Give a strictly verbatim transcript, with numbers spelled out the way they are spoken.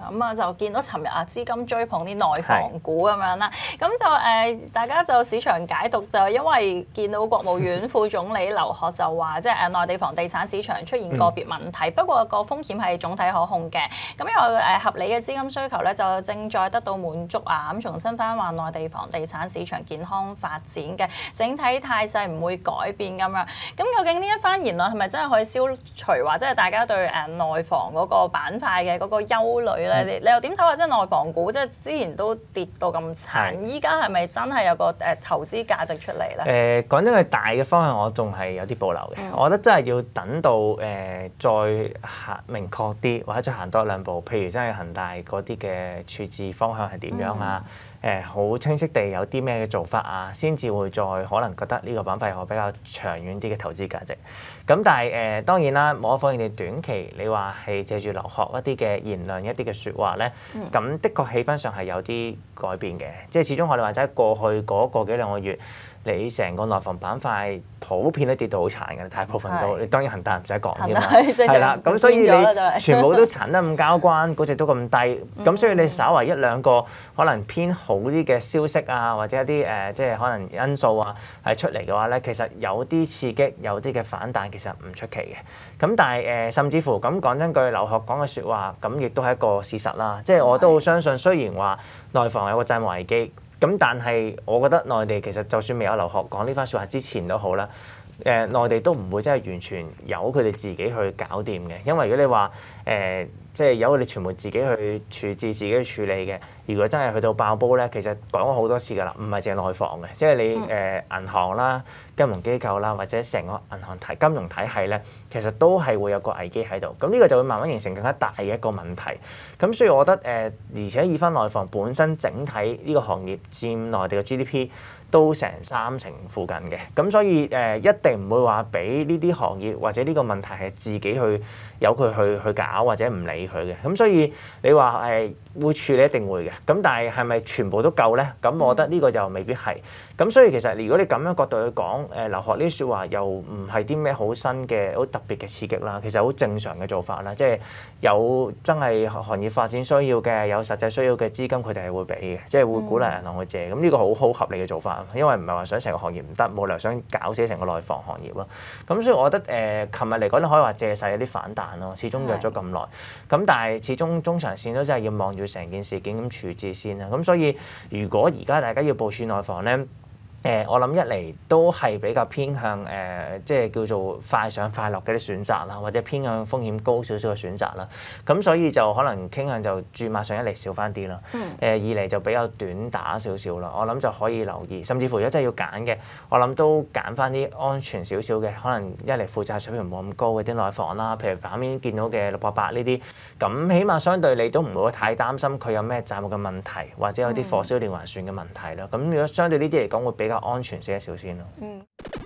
咁啊就見到尋日啊資金追捧啲內房股咁樣啦，咁就誒、呃、大家就市場解讀就因為見到國務院副總理劉鶴就話，即係誒內地房地產市場出現個別問題，嗯、不過個風險係總體可控嘅。咁有誒合理嘅資金需求咧，就正在得到滿足啊！咁重申翻話內地房地產市場健康發展嘅整體態勢唔會改變咁樣。咁究竟呢一番言論係咪真係可以消除話即係大家對誒內房嗰個板塊嘅嗰個憂慮咧？嗯、你你又點睇話即係內房股即係之前都跌到咁慘，依家係咪真係有個誒投資價值出嚟咧？ 誒講真，佢大嘅方向我仲係有啲保留嘅。嗯、我覺得真係要等到誒、呃、再行明確啲，或者再行多兩步，譬如真係恒大嗰啲嘅處置方向係點樣啊？誒好、嗯呃、清晰地有啲咩嘅做法啊，先至會再可能覺得呢個板塊有比較長遠啲嘅投資價值。咁但係誒、呃、當然啦，無可否認你短期你話係借住劉鶴一啲嘅言論、一啲嘅説話咧，咁、嗯、的確氣氛上係有啲改變嘅。即係始終我哋話齋過去嗰個幾兩個月，你成個內房板塊普遍都跌到好殘嘅，大部分都。你當然恒大唔使講嘅嘛，係啦。咁所以你全部都殘得咁交關，估值都咁低。咁、嗯、所以你稍為一兩個可能偏好啲嘅消息啊，或者一啲誒、呃、即係可能因素啊係出嚟嘅話咧，其實有啲刺激，有啲嘅反彈，其實唔出奇嘅。咁但係誒、呃，甚至乎咁講真句，劉鶴講嘅説話，咁亦都係一個事實啦。即係我都好相信，雖然話內房有個債務危機。咁但係，我覺得內地其實就算未有劉鶴講呢番説話之前都好啦，誒、呃、內地都唔會真係完全由佢哋自己去搞掂嘅，因為如果你話誒、呃、即係由佢哋全部自己去處置、自己去處理嘅，如果真係去到爆煲咧，其實講咗好多次㗎啦，唔係淨係內房嘅，即係你誒、呃、銀行啦、金融機構啦，或者成個銀行體金融體系咧，其實都係會有個危機喺度。咁呢個就會慢慢形成更加大嘅一個問題。咁所以我覺得誒、呃，而且以翻內房本身整體呢個行業佔內地嘅 G D P 都成三成附近嘅，咁所以誒、呃、一定唔會話俾呢啲行業或者呢個問題係自己去由佢去去搞或者唔理佢嘅。咁所以你話誒、呃、會處理一定會嘅，咁但係係咪全部都夠咧？咁我覺得呢個就未必係。咁所以其實如果你咁樣角度去講，誒劉鶴呢啲説話又唔係啲咩好新嘅好特別嘅刺激啦，其實好正常嘅做法啦，即係有真係行業發展需要嘅，有實際需要嘅資金佢哋係會俾嘅，即係會鼓勵銀行去借。咁呢個好好合理嘅做法，因為唔係話想成個行業唔得，冇理由想搞死成個內房行業咯。咁所以我覺得誒，琴日嚟講你可以話借勢有啲反彈咯，始終約咗咁耐。咁但係始終中長線都真係要望住成件事件咁處置先啦。咁所以如果而家大家要部署內房咧，誒、呃，我諗一嚟都係比較偏向誒、呃，即係叫做快上快落嘅啲選擇啦，或者偏向風險高少少嘅選擇啦。咁所以就可能傾向就注碼上一嚟少翻啲啦。誒、呃，二嚟就比較短打少少啦。我諗就可以留意，甚至乎如果真係要揀嘅，我諗都揀翻啲安全少少嘅，可能一嚟負債水平冇咁高嘅啲內房啦，譬如反面見到嘅六八八呢啲，咁起碼相對你都唔會太擔心佢有咩債務嘅問題，或者有啲火燒連環船嘅問題啦。咁如果相對呢啲嚟講會比較安全些少先咯。嗯。